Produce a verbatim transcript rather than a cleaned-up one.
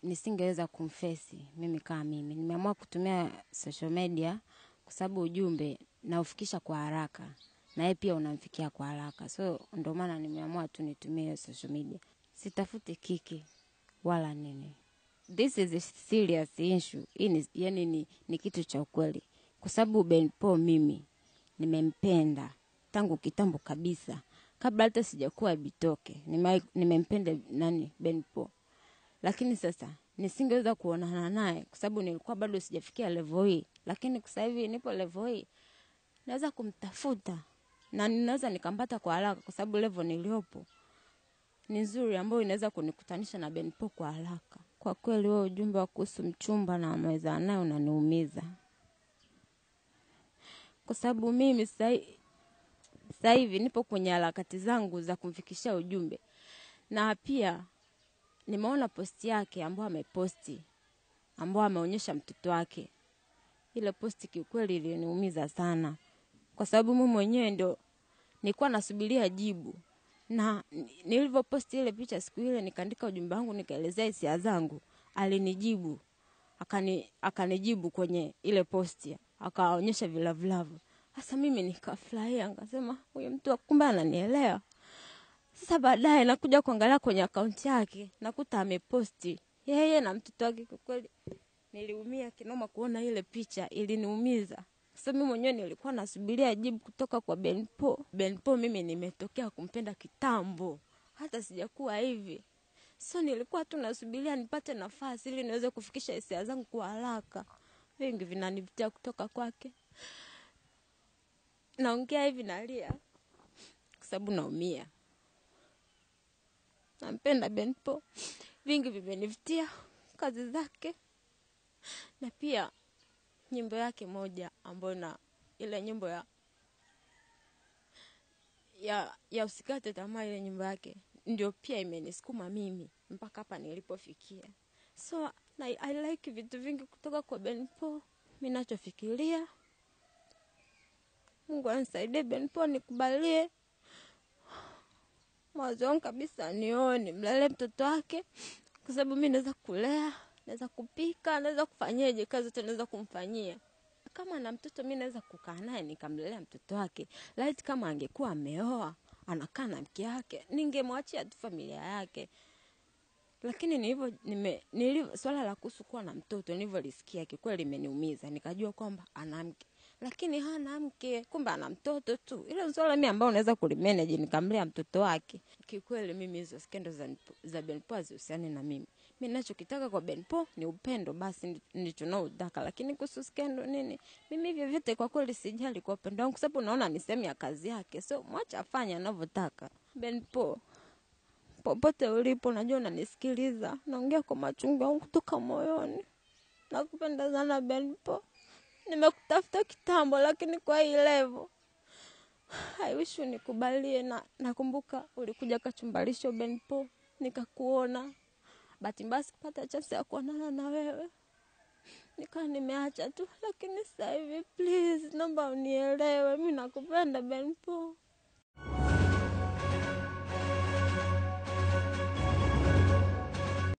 nisingeweza kumfesi mimi kama mimi. Nimeamua kutumia social media kwa sababu ujumbe na ufikisha kwa haraka. Na yeye pia unamfikia kwa haraka. So ndio maana nimeamua tu nitumie social media. Sitafuti kiki wala nini. This is a serious issue. Hii ni, yani ni, ni kitu cha ukweli. Kwa sababu Benpo mimi nimempenda tangu kitambo kabisa. Kabla hata sijakuwa ebitoke, nimempenda nani Benpo. Lakini sasa nisingeweza kuonana naye kwa sababu nilikuwa bado sijafikia level hii. Lakini sasa hivi nipo level hii. Naweza kumtafuta na ninaweza nikampata kwa haraka kwa sababu level niliopo ni nzuri ambayo inaweza kunikutanisha na Benpo kwa haraka. Kwa kweli wewe ujumbe wa kuhusu mchumba na ameweza naye unaniumiza. Kwa sababu mimi sasa hivi nipo kwenye harakati zangu za kumfikishia ujumbe. Na pia nimeona posti yake ambayo ameposti, ambayo ameonyesha mtoto wake. Ile posti kiukweli iliniumiza sana. Kwa sababu mimi mwenyewe ndio nilikuwa nasubiria jibu. Na nilivyoposti ile picha siku ile nikaandika ujumbe wangu nikaelezea hisia zangu, alinijibu. Akani akanijibu kwenye ile posti, akaonyesha vilavulavu. Sasa mimi nikafurahia, nikasema huyu mtu kumbe ananielewa. Sasa baadaye nakuja kuangalia kwenye account yake, nakuta ameposti yeye na mtoto wake. Kwa kweli niliumia kinoma kuona ile picha, iliniumiza. Sasa mimi mwenyewe nilikuwa nasubiria jibu kutoka kwa Benpo. Benpo mimi nimetokea kumpenda kitambo. Hata sijakuwa hivi. So nilikuwa tu nasubiria nipate nafasi ili niweze kufikisha hisia zangu kwa haraka. Vingi vinanivutia kutoka kwake. Naongea hivi nalia kwa sababu naumia. Nampenda Benpo. Vingi vimenivutia kazi zake. Na pia nyimbo yake moja ambayo na ile nyimbo ya ya ya usikate tamaa, ile nyimbo yake ndio pia imenisukuma mimi mpaka hapa nilipofikia. So I, I like vitu vingi kutoka kwa Benpo. Mimi ninachofikiria, Mungu anisaidie Benpo nikubalie mwanzo kabisa nione mlele mtoto wake, kwa sababu mimi naweza kulea, naweza kupika, naweza kufanyaje kazi zote naweza kumfanyia. Kama na mtoto mimi naweza kukaa naye nikamlelea mtoto wake. Laiti kama angekuwa ameoa, anakaa na mke wake, ningemwachia tu familia yake. Lakini nilivyo nime nilivyo swala la kuhusu kuwa na mtoto nilivyolisikia kikweli imeniumiza. Nikajua kwamba ana mke. Lakini hana mke, kumbe ana mtoto tu. Ile swala mimi ambao unaweza kulimanage nikamlea mtoto wake. Kikweli mimi hizo skendo za za Benpo hazihusiani na mimi. Mimi ninachokitaka kwa Benpo ni upendo, basi ndicho naotaka. Lakini kuhusu skendo nini, mimi hivyo vyote kwa kweli sijali kwa upendo wangu, kwa sababu naona ni sehemu ya kazi yake. So mwacha afanye anavyotaka. Benpo, popote ulipo najua unanisikiliza. Naongea kwa machungu yangu kutoka moyoni. Nakupenda sana Benpo. Nimekutafuta kitambo lakini kwa hii level I wish unikubalie. Na nakumbuka ulikuja kachumbalisho Benpo, nikakuona. Bahati mbaya sikupata chance ya kuonana na wewe. Nika nimeacha tu, lakini sasa hivi please naomba unielewe, mimi nakupenda Benpo.